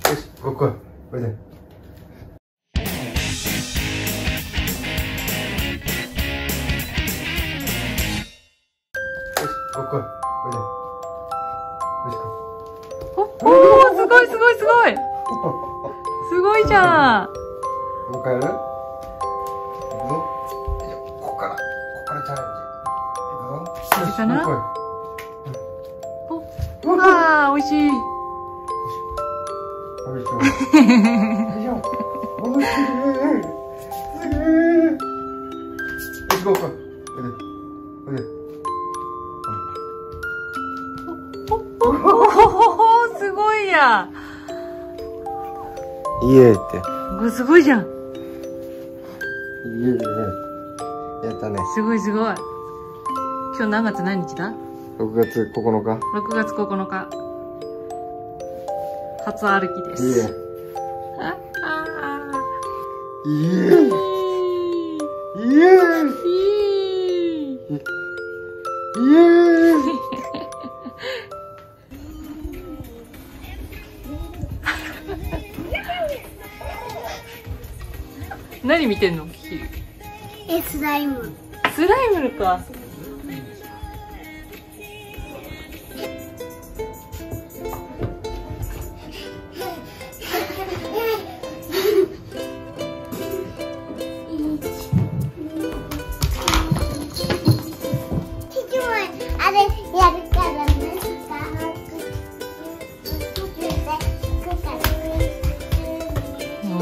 し、ここ、おいで。よし、ここ、おいで。よし、 おお、すごいすごいすごい。すごいじゃん。 もう一回やる？いくぞ。ここからチャレンジ。いくぞ。 いいかな？ よし、もう一わあ、美味しい。 回。よいしょ。よいしょ。おいしい。すげえ。よし、ここ。おいで。おいで。 おお、すごいや。 イエーって。 これすごいじゃん。 イエー。やったね。 すごいすごい。今日何月何日だ 6月9日。 6月9日。初歩きです。 イエー。イエー。イエー。イエー。 何見てんの？ スライム。 スライムか。 あれやるからね。 お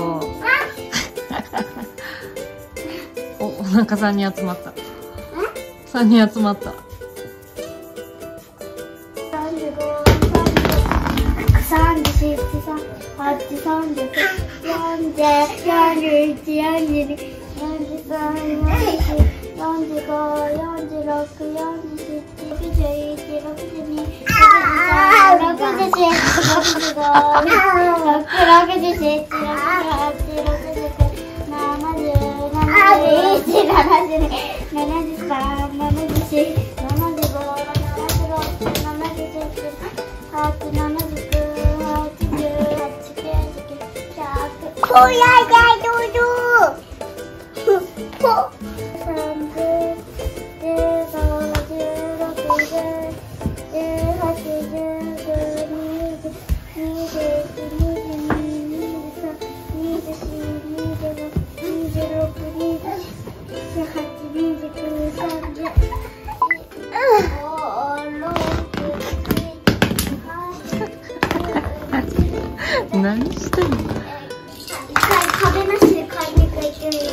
お。お腹3人集まった。3人集まった。何してんの？ 壁なしで買いに行ってみよう。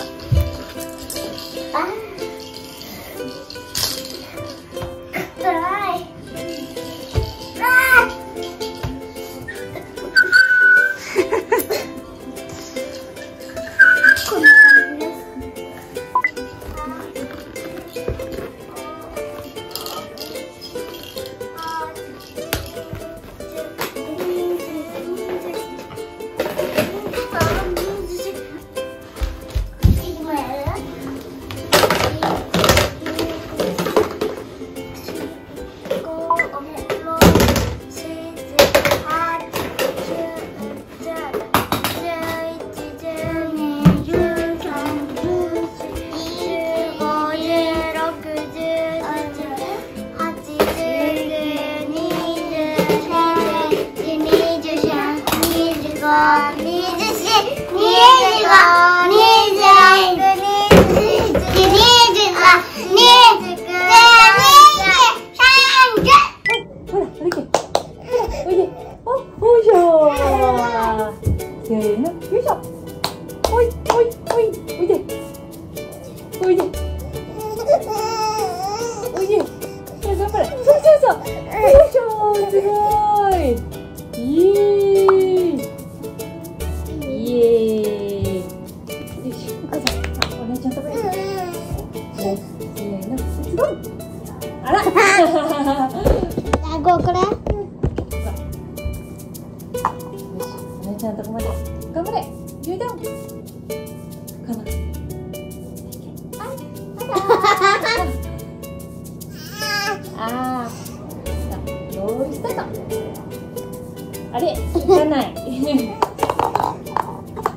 これ。 お姉ちゃんのとこまで頑張れ。ゆうどん。かな。ああ。よーいスタート。 あれ、行かない。